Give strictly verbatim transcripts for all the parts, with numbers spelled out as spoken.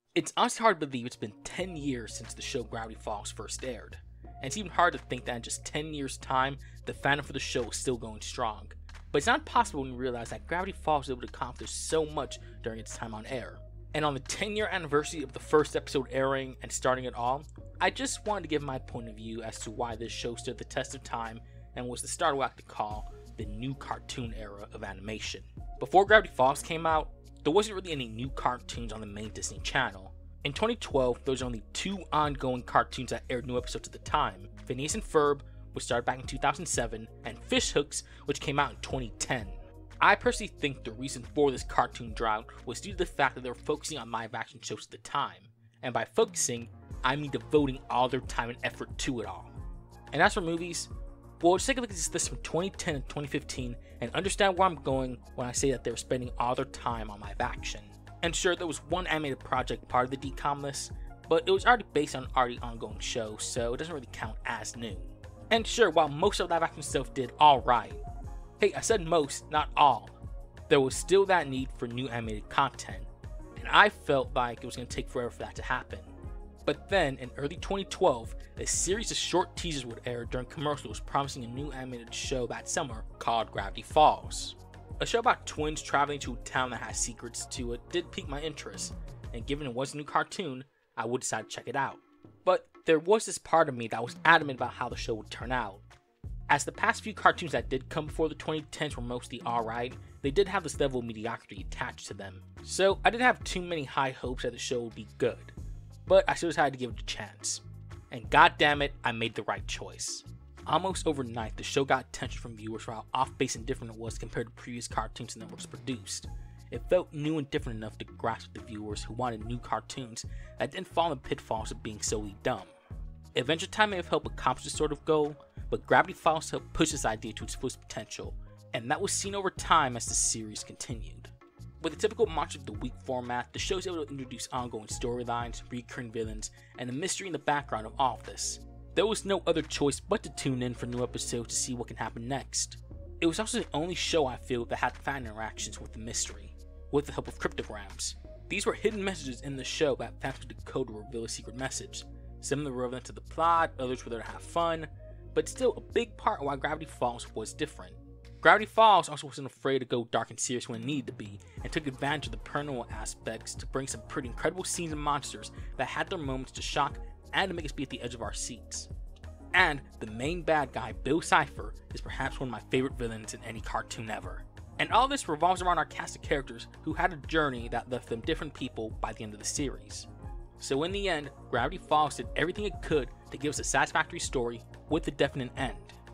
It's honestly hard to believe it's been ten years since the show Gravity Falls first aired, and it's even hard to think that in just ten years' time, the fandom for the show is still going strong. But it's not possible when you realize that Gravity Falls was able to accomplish so much during its time on air. And on the ten year anniversary of the first episode airing and starting it all, I just wanted to give my point of view as to why this show stood the test of time and was the start of what I could call the new cartoon era of animation. Before Gravity Falls came out, there wasn't really any new cartoons on the main Disney Channel. In twenty twelve, there was only two ongoing cartoons that aired new episodes at the time: Phineas and Ferb, which started back in two thousand seven, and Fish Hooks, which came out in twenty ten. I personally think the reason for this cartoon drought was due to the fact that they were focusing on live action shows at the time, and by focusing, I mean devoting all their time and effort to it all. And as for movies, well, just take a look at this list from twenty ten and twenty fifteen and understand where I'm going when I say that they were spending all their time on live action. And sure, there was one animated project part of the D COM list, but it was already based on an already ongoing show, so it doesn't really count as new. And sure, while most of the live action stuff did alright, hey, I said most, not all, there was still that need for new animated content, and I felt like it was going to take forever for that to happen. But then, in early twenty twelve, a series of short teasers would air during commercials promising a new animated show that summer called Gravity Falls. A show about twins traveling to a town that has secrets to it did pique my interest, and given it was a new cartoon, I would decide to check it out. But there was this part of me that was adamant about how the show would turn out. As the past few cartoons that did come before the twenty tens were mostly alright, they did have this level of mediocrity attached to them, so I didn't have too many high hopes that the show would be good. But I still decided to give it a chance. And goddammit, I made the right choice. Almost overnight, the show got attention from viewers for how off-base and different it was compared to previous cartoons the networks produced. It felt new and different enough to grasp the viewers who wanted new cartoons that didn't fall in the pitfalls of being solely dumb. Adventure Time may have helped accomplish this sort of goal, but Gravity Falls helped push this idea to its fullest potential, and that was seen over time as the series continued. With the typical Monster of the Week format, the show is able to introduce ongoing storylines, recurring villains, and a mystery in the background of all of this. There was no other choice but to tune in for new episodes to see what can happen next. It was also the only show I feel that had fan interactions with the mystery, with the help of cryptograms. These were hidden messages in the show that fans could decode to reveal a secret message. Some of them were relevant to the plot, others were there to have fun, but still a big part of why Gravity Falls was different. Gravity Falls also wasn't afraid to go dark and serious when it needed to be, and took advantage of the paranormal aspects to bring some pretty incredible scenes and monsters that had their moments to shock and to make us be at the edge of our seats. And the main bad guy, Bill Cipher, is perhaps one of my favorite villains in any cartoon ever. And all this revolves around our cast of characters who had a journey that left them different people by the end of the series. So in the end, Gravity Falls did everything it could to give us a satisfactory story with a definite end.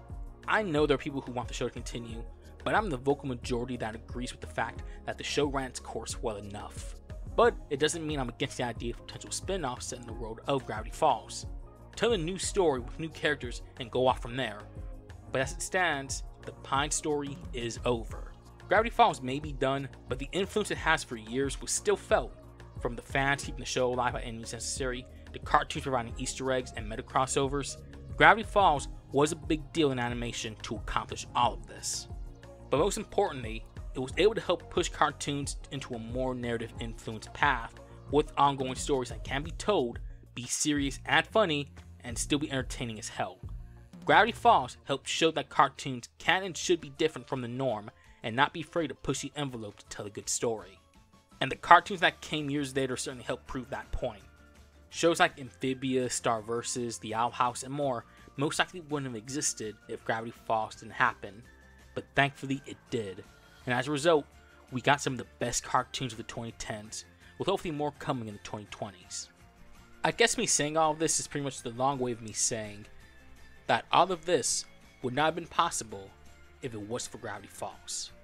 I know there are people who want the show to continue, but I'm the vocal majority that agrees with the fact that the show ran its course well enough. But it doesn't mean I'm against the idea of potential spin-offs set in the world of Gravity Falls. Tell a new story with new characters and go off from there. But as it stands, the Pine story is over. Gravity Falls may be done, but the influence it has for years was still felt. From the fans keeping the show alive by any means necessary, to cartoons providing Easter eggs and meta crossovers, Gravity Falls was a big deal in animation to accomplish all of this. But most importantly, it was able to help push cartoons into a more narrative influenced path with ongoing stories that can be told, be serious and funny, and still be entertaining as hell. Gravity Falls helped show that cartoons can and should be different from the norm and not be afraid to push the envelope to tell a good story. And the cartoons that came years later certainly helped prove that point. Shows like Amphibia, Star Versus, The Owl House, and more most likely wouldn't have existed if Gravity Falls didn't happen, but thankfully it did. And as a result, we got some of the best cartoons of the twenty tens, with hopefully more coming in the twenty twenties. I guess me saying all of this is pretty much the long way of me saying that all of this would not have been possible if it was for Gravity Falls.